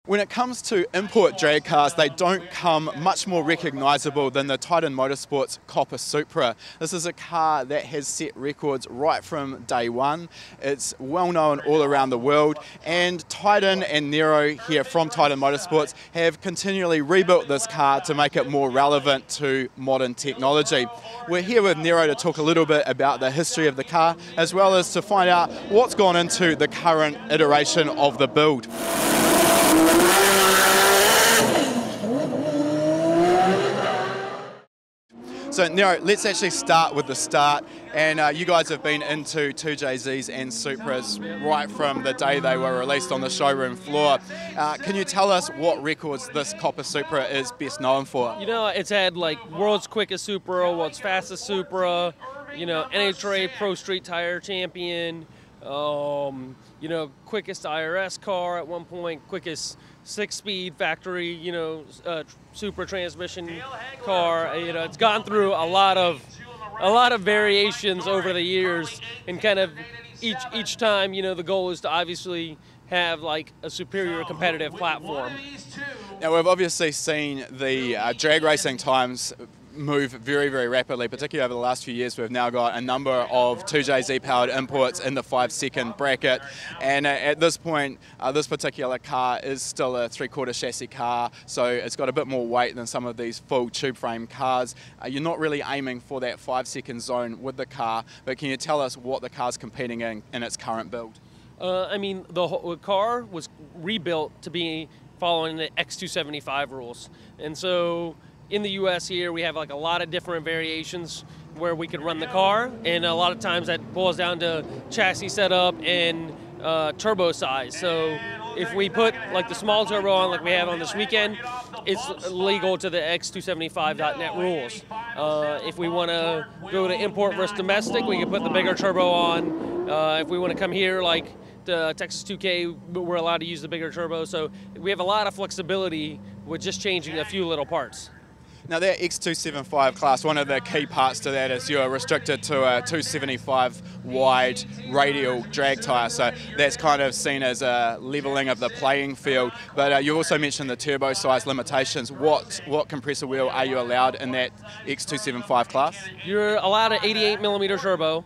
When it comes to import drag cars, they don't come much more recognisable than the Titan Motorsports Copper Supra. This is a car that has set records right from day one. It's well known all around the world, and Titan and Nero here from Titan Motorsports have continually rebuilt this car to make it more relevant to modern technology. We're here with Nero to talk a little bit about the history of the car, as well as to find out what's gone into the current iteration of the build. So Nero, let's actually start with the start, and you guys have been into 2JZs and Supras right from the day they were released on the showroom floor. Can you tell us what records this Copper Supra is best known for? You know, it's had like world's quickest Supra, world's fastest Supra, you know, NHRA Pro Street tire champion, you know, quickest IRS car at one point, quickest 6-speed factory, you know, Supra transmission car. You know, it's gone through a lot of variations over the years, and kind of each time, you know, the goal is to obviously have like a superior competitive platform. Now we've obviously seen the drag racing times move very, very rapidly, particularly over the last few years. We've now got a number of 2JZ powered imports in the 5-second bracket, and at this point this particular car is still a 3/4 chassis car, so it's got a bit more weight than some of these full tube frame cars. You're not really aiming for that 5-second zone with the car, but can you tell us what the car's competing in its current build? I mean, the car was rebuilt to be following the X275 rules, and so in the US here, we have like a lot of different variations where we could run the car, and a lot of times that boils down to chassis setup and turbo size. So if we put like the small turbo on like we have on this weekend, it's legal to the X275.net rules. If we want to go to import versus domestic, we can put the bigger turbo on. If we want to come here like the Texas 2K, we're allowed to use the bigger turbo. So we have a lot of flexibility with just changing a few little parts. Now that X275 class, one of the key parts to that is you're restricted to a 275 wide radial drag tyre, so that's kind of seen as a levelling of the playing field. But you also mentioned the turbo size limitations. What compressor wheel are you allowed in that X275 class? You're allowed an 88mm turbo.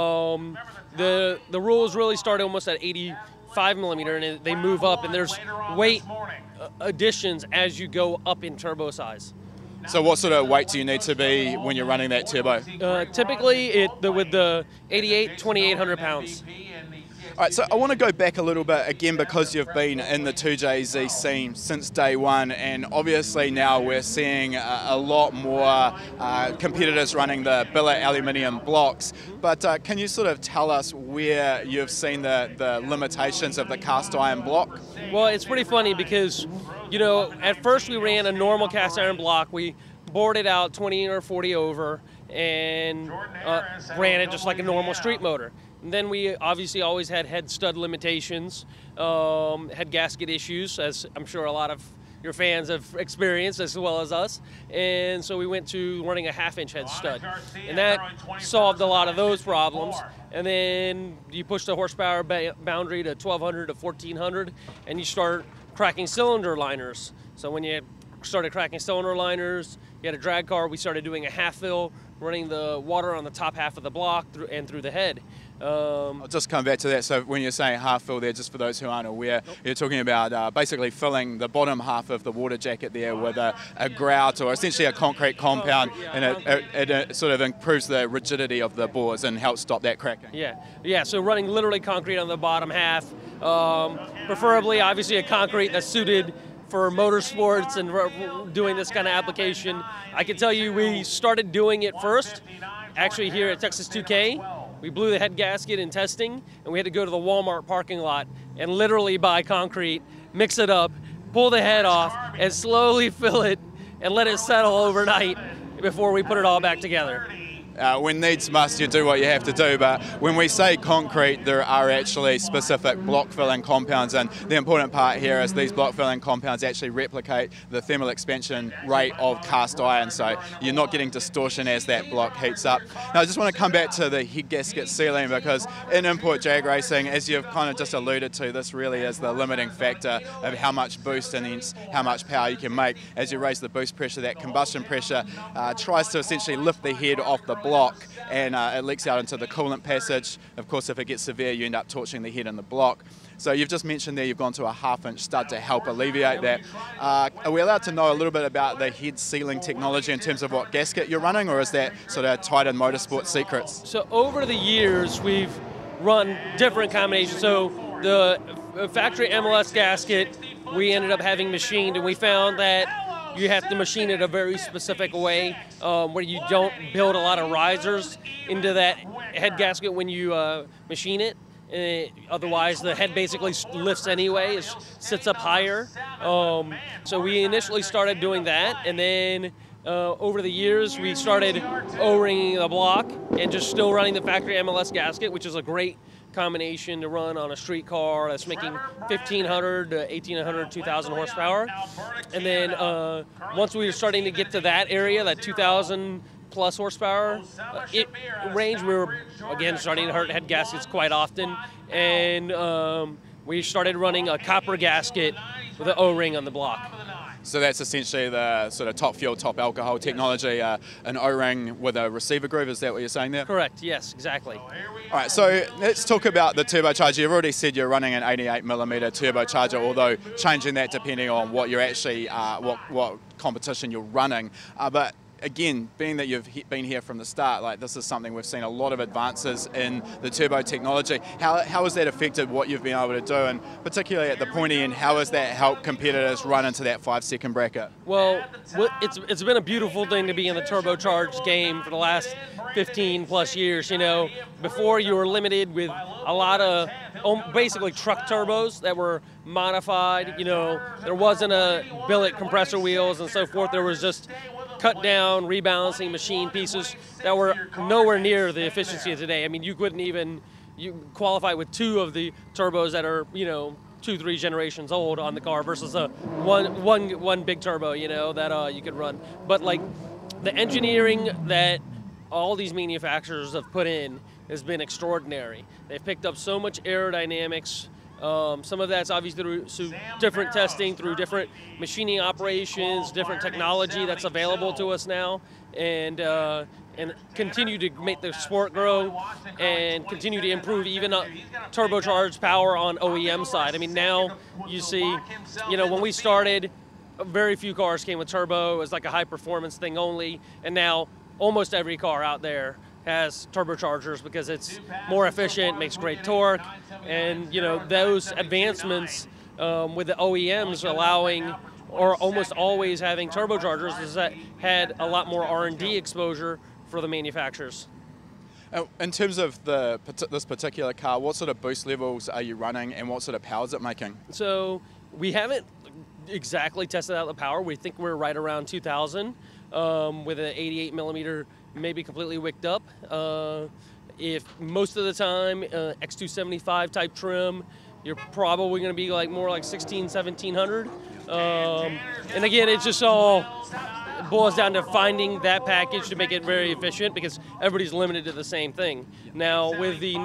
The rules really start almost at 85mm, and they move up, and there's weight additions as you go up in turbo size. So what sort of weight do you need to be when you're running that turbo? Typically, with the 88, 2,800 pounds. All right, so I want to go back a little bit again, because you've been in the 2JZ scene since day one, and obviously now we're seeing a lot more competitors running the billet aluminium blocks. But can you sort of tell us where you've seen the limitations of the cast iron block? Well, it's pretty funny because, you know, at first we ran a normal cast iron block. We bored it out 20 or 40 over and ran it just like a normal street motor. And then we obviously always had head stud limitations, head gasket issues, as I'm sure a lot of your fans have experienced as well as us. And so we went to running a 1/2-inch head stud. And that solved a lot of those problems. And then you push the horsepower boundary to 1,200 to 1,400, and you start cracking cylinder liners. So when you started cracking cylinder liners, you had a drag car, we started doing a half fill, running the water on the top half of the block and through the head. I'll just come back to that. So when you're saying half fill there, just for those who aren't aware, you're talking about basically filling the bottom half of the water jacket there with a grout, or essentially a concrete compound, and it sort of improves the rigidity of the bores and helps stop that cracking. Yeah, so running literally concrete on the bottom half, preferably obviously a concrete that's suited for motorsports and doing this kind of application. I can tell you we started doing it first, actually here at Texas 2K. We blew the head gasket in testing, and we had to go to the Walmart parking lot and literally buy concrete, mix it up, pull the head off, and slowly fill it and let it settle overnight before we put it all back together. When needs must, you do what you have to do, but when we say concrete, there are actually specific block filling compounds, and the important part here is these block filling compounds actually replicate the thermal expansion rate of cast iron, so you're not getting distortion as that block heats up. Now I just want to come back to the head gasket sealing, because in import drag racing, as you've kind of just alluded to, this really is the limiting factor of how much boost and hence how much power you can make. As you raise the boost pressure, that combustion pressure tries to essentially lift the head off the block, and it leaks out into the coolant passage. Of course, if it gets severe, you end up torching the head and the block. So you've just mentioned there you've gone to a 1/2-inch stud to help alleviate that. Are we allowed to know a little bit about the head sealing technology in terms of what gasket you're running, or is that sort of Titan Motorsports secrets? So over the years, we've run different combinations. So the factory MLS gasket, we ended up having machined, and we found that you have to machine it a very specific way, where you don't build a lot of risers into that head gasket when you machine it. Otherwise, the head basically lifts anyway, it sits up higher. So we initially started doing that, and then over the years, we started O-ringing the block and just still running the factory MLS gasket, which is a great combination to run on a street car that's making 1,500 to 1,800, 2,000 horsepower. And then once we were starting to get to that area, that 2,000 plus horsepower range, we were again starting to hurt head gaskets quite often. And we started running a copper gasket with an O-ring on the block. So that's essentially the sort of top fuel, top alcohol technology, an O-ring with a receiver groove, is that what you're saying there? Correct, yes, exactly. All right, so let's talk about the turbocharger. You've already said you're running an 88mm turbocharger, although changing that depending on what you're actually, what competition you're running. But again, being that you've been here from the start, like this is something we've seen a lot of advances in the turbo technology. How has that affected what you've been able to do, and particularly at the pointy end, how has that helped competitors run into that 5-second bracket? Well, it's been a beautiful thing to be in the turbocharged game for the last 15 plus years. You know, before you were limited with a lot of basically truck turbos that were modified. You know, there wasn't a billet compressor wheels and so forth. There was just cut down, rebalancing machine pieces that were nowhere near the efficiency of today. I mean, you couldn't even qualify with 2 of the turbos that are, you know, 2-3 generations old on the car versus a one big turbo, you know, that you could run. But like the engineering that all these manufacturers have put in has been extraordinary. They've picked up so much aerodynamics. Some of that's obviously through different testing, through different machining operations, different technology that's available to us now, and continue to make the sport grow and continue to improve even turbocharged power on OEM side. I mean, now you see, you know, when we started, very few cars came with turbo. It was like a high performance thing only, and now almost every car out there has turbochargers because it's more efficient, makes great torque, and you know those advancements with the OEMs allowing or almost always having turbochargers is that had a lot more R&D exposure for the manufacturers. In terms of this particular car, what sort of boost levels are you running, and what sort of power is it making? So we haven't exactly tested out the power. We think we're right around 2,000 with an 88mm. Maybe completely wicked up. If most of the time X275 type trim, you're probably going to be like more like 1,600, 1,700. And again, it just all boils down to finding that package to make it very efficient because everybody's limited to the same thing. Now with the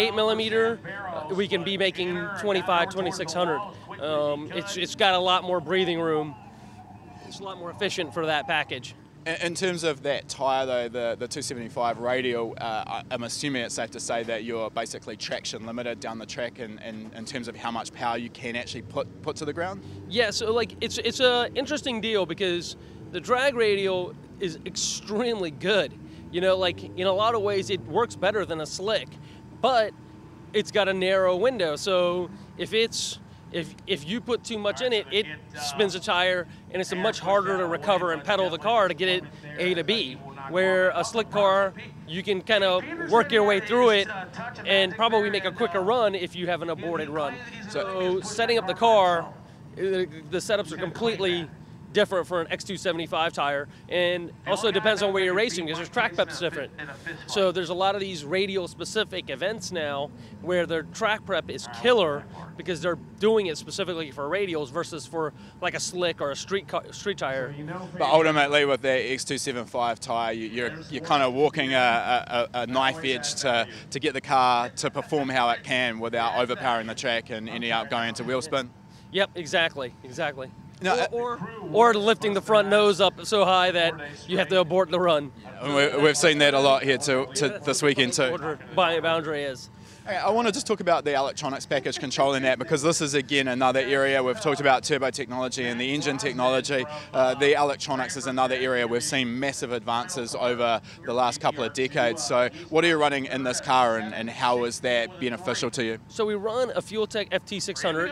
98mm, we can be making 25, 2,600. It's got a lot more breathing room. It's a lot more efficient for that package. In terms of that tyre though, the 275 radial, I'm assuming it's safe to say that you're basically traction limited down the track in terms of how much power you can actually put to the ground? Yeah, so like it's an interesting deal because the drag radial is extremely good. You know, like in a lot of ways it works better than a slick, but it's got a narrow window. So if you put too much in it, it spins a tire, and it's much harder to recover and pedal the car to get it A to B. Where a slick car, you can kind of work your way through it and probably make a quicker run if you have an aborted run. So setting up the car, the setups are completely different for an X275 tire, and also depends on where you're racing because there's track prep's different. So there's a lot of these radial specific events now where their track prep is killer because they're doing it specifically for radials versus for like a slick or a street tire. But ultimately with the X275 tire, you're kind of walking a knife edge to get the car to perform how it can without overpowering the track and ending up going into wheel spin. Yep, exactly. No, or lifting the front nose up so high that you have to abort the run. We've seen that a lot here this weekend too. Boundary is. Okay, I want to just talk about the electronics package controlling that, because this is again another area. We've talked about turbo technology and the engine technology. The electronics is another area we've seen massive advances over the last couple of decades. So what are you running in this car, and how is that beneficial to you? So we run a FuelTech FT600.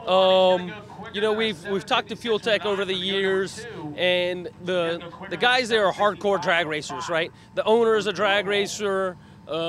You know, we've talked to FuelTech over the years, and the guys there are hardcore drag racers, right? The owner is a drag racer.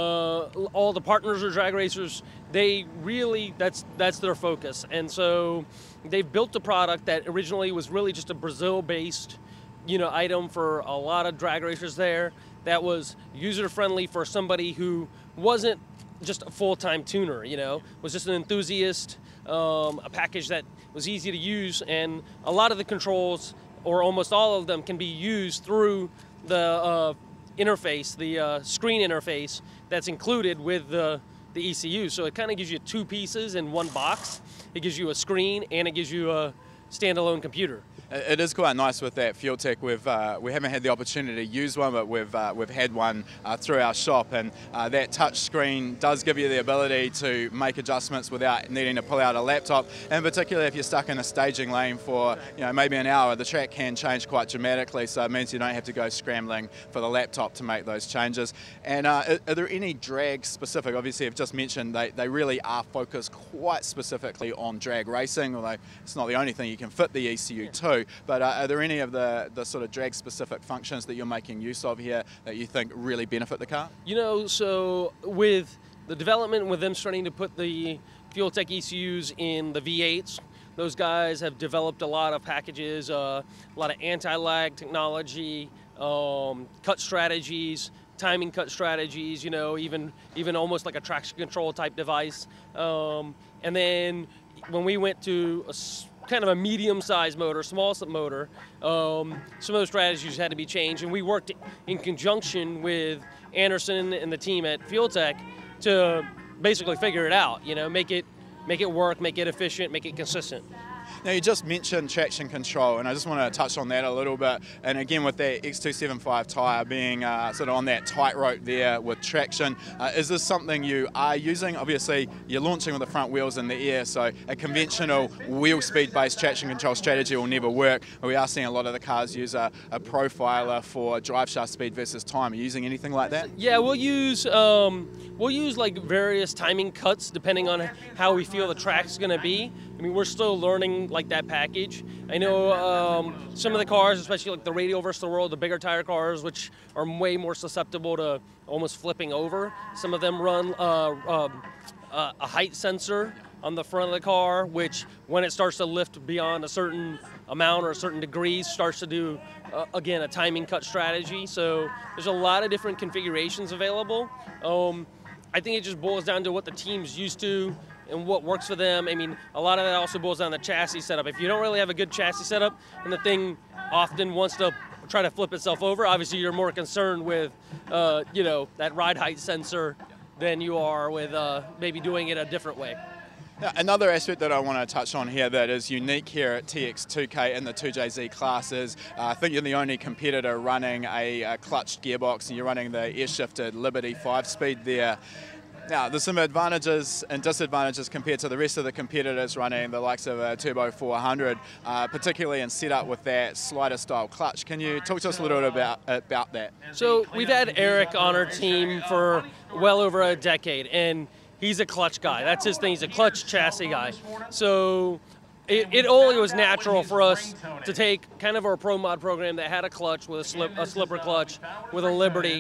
All the partners are drag racers. They really, that's their focus. And so they've built a product that originally was really just a Brazil-based, you know, item for a lot of drag racers there, that was user-friendly for somebody who wasn't just a full-time tuner, you know, was just an enthusiast, a package that was easy to use, and a lot of the controls, or almost all of them, can be used through the interface, the screen interface that's included with the ECU. So it kind of gives you two pieces in one box. It gives you a screen and it gives you a standalone computer. It is quite nice with that FuelTech. We haven't had the opportunity to use one, but we've had one through our shop, and that touch screen does give you the ability to make adjustments without needing to pull out a laptop. And particularly if you're stuck in a staging lane for maybe an hour, the track can change quite dramatically. So it means you don't have to go scrambling for the laptop to make those changes. And are there any drag specific? Obviously, I've just mentioned they really are focused quite specifically on drag racing, although it's not the only thing you can fit the ECU to. But are there any of the sort of drag specific functions that you're making use of here that you think really benefit the car? You know, so with the development, with them starting to put the FuelTech ECUs in the V8s, those guys have developed a lot of packages, a lot of anti-lag technology, cut strategies, timing cut strategies, you know, even almost like a traction control type device. And then when we went to kind of a medium-sized motor, small motor, some of those strategies had to be changed, and we worked in conjunction with Anderson and the team at FuelTech to basically figure it out, you know, make it work, make it efficient, make it consistent. Now, you just mentioned traction control, and I just want to touch on that a little bit. And again, with that X275 tyre being sort of on that tightrope there with traction, is this something you are using? Obviously, you're launching with the front wheels in the air, so a conventional wheel speed-based traction control strategy will never work. We are seeing a lot of the cars use a profiler for drive shaft speed versus time. Are you using anything like that? Yeah, we'll use like various timing cuts depending on how we feel the track's going to be. I mean, we're still learning like that package. I know some of the cars, especially like the radial versus the world, the bigger tire cars, which are way more susceptible to almost flipping over. Some of them run a height sensor on the front of the car, which when it starts to lift beyond a certain amount or a certain degrees, starts to do, again, a timing cut strategy. So there's a lot of different configurations available. I think it just boils down to what the team's used to and what works for them. I mean, a lot of that also boils down to chassis setup. If you don't really have a good chassis setup and the thing often wants to try to flip itself over, obviously you're more concerned with, you know, that ride height sensor than you are with maybe doing it a different way. Now, another aspect that I want to touch on here that is unique here at TX2K in the 2JZ class is I think you're the only competitor running a clutched gearbox, and you're running the air-shifted Liberty 5-speed there. Now, there's some advantages and disadvantages compared to the rest of the competitors running the likes of a Turbo 400, particularly in setup with that slider-style clutch. Can you talk to us a little bit about that? So we've had Eric on our team for well over a decade, and he's a clutch guy. That's his thing. He's a clutch chassis guy. So it only was natural for us to take kind of our Pro Mod program that had a clutch with a slipper clutch with a Liberty,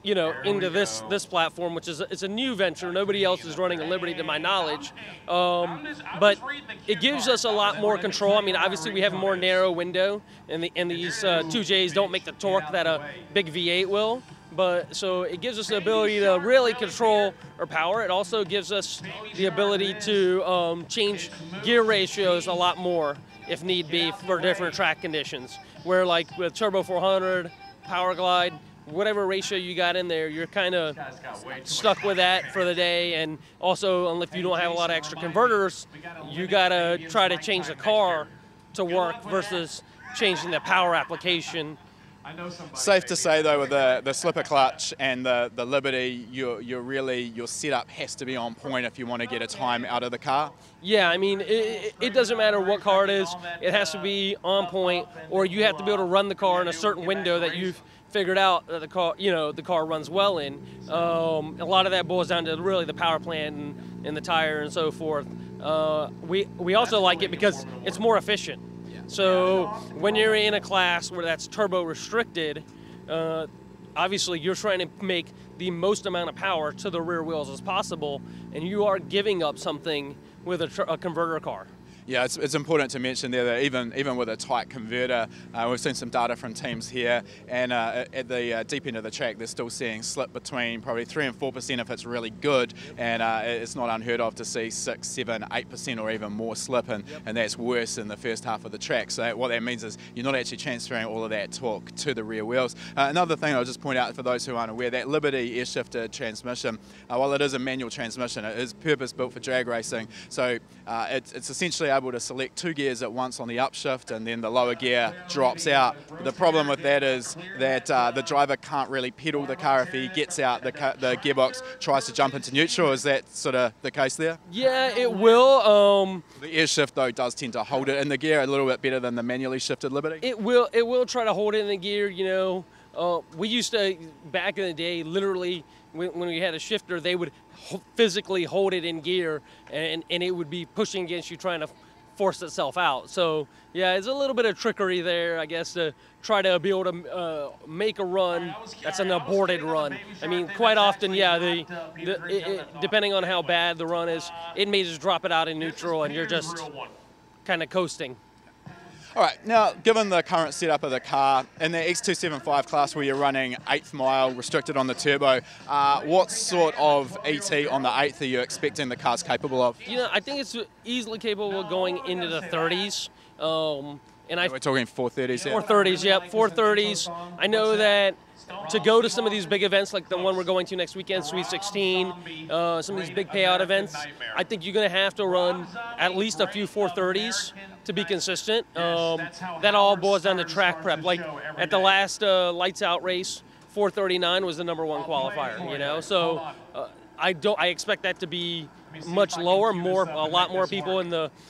you know, into this platform, which is it's a new venture. Nobody else is running a Liberty to my knowledge, but it gives us a lot more control. I mean, obviously we have a more narrow window, and these 2Js don't make the torque that a big V8 will. But so it gives us the ability to really control our power. It also gives us the ability to change gear ratios a lot more if need be for different track conditions. Where like with Turbo 400, Power Glide, whatever ratio you got in there, you're kind of stuck with that for the day. And also, if you don't have a lot of extra converters, you gotta try to change the car to work versus changing the power application. Safe to say though, with the slipper clutch and the Liberty, your setup has to be on point if you want to get a time out of the car. Yeah, I mean, it doesn't matter what car it is, it has to be on point, or you have to be able to run the car in a certain window that you've figured out that the car, you know, the car runs well in. A lot of that boils down to really the power plant and the tire and so forth. We also like it because it's more efficient. So when you're in a class where that's turbo restricted, obviously you're trying to make the most amount of power to the rear wheels as possible, and you are giving up something with a converter car. Yeah, it's important to mention there that even with a tight converter, we've seen some data from teams here, and at the deep end of the track, they're still seeing slip between probably 3 and 4% if it's really good, and it's not unheard of to see 6, 7, 8% or even more slip, and that's worse in the first half of the track. So what that means is you're not actually transferring all of that torque to the rear wheels. Another thing I'll just point out for those who aren't aware, that Liberty air-shifted transmission, while it is a manual transmission, it is purpose-built for drag racing. So it's essentially able to select 2 gears at once on the upshift, and then the lower gear drops out. The problem with that is that the driver can't really pedal the car if he gets out. The gearbox tries to jump into neutral. Is that sort of the case there? Yeah, it will. The air shift though does tend to hold it in the gear a little bit better than the manually shifted Liberty. It will try to hold it in the gear. You know, we used to, back in the day, literally when we had a shifter, they would physically hold it in gear, and it would be pushing against you, trying to force itself out. So yeah, it's a little bit of trickery there, I guess, to try to be able to make a run that's an aborted run. I mean, quite often, yeah, depending on how bad the run is, it may just drop it out in neutral and you're just kind of coasting. All right, now given the current setup of the car, in the X275 class where you're running 8th mile, restricted on the turbo, what sort of ET on the 8th are you expecting the car's capable of? You know, I think it's easily capable of going into the 30s. And we're talking 430s here? 430s, yep, 430s. I know that to go to some of these big events like the one we're going to next weekend, Sweet 16, some of these big payout events, I think you're going to have to run at least a few 430s to be consistent. That all boils down to track prep. Like at the last Lights Out race, 439 was the #1 qualifier, you know? So I expect that to be much lower, a lot more people in the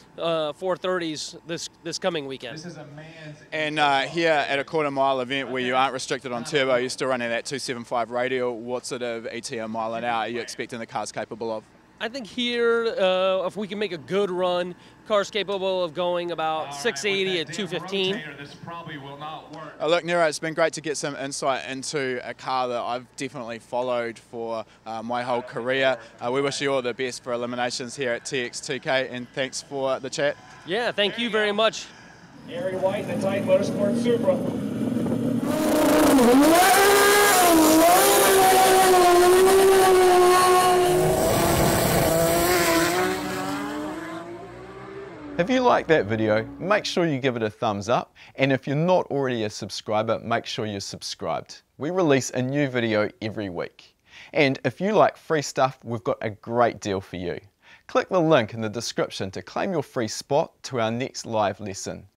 430s this coming weekend. And here at a quarter-mile event where you aren't restricted on turbo, you're still running that 275 radial. What sort of ET a mile an hour are you expecting the car's capable of? I think here, if we can make a good run, car's capable of going about 680 at 215. Look, Nero, it's been great to get some insight into a car that I've definitely followed for my whole career. We wish you all the best for eliminations here at TX2K, and thanks for the chat. Yeah, thank you very much. Gary White, the Titan Motorsports Supra. If you like that video, make sure you give it a thumbs up, and if you're not already a subscriber, make sure you're subscribed. We release a new video every week. And if you like free stuff, we've got a great deal for you. Click the link in the description to claim your free spot to our next live lesson.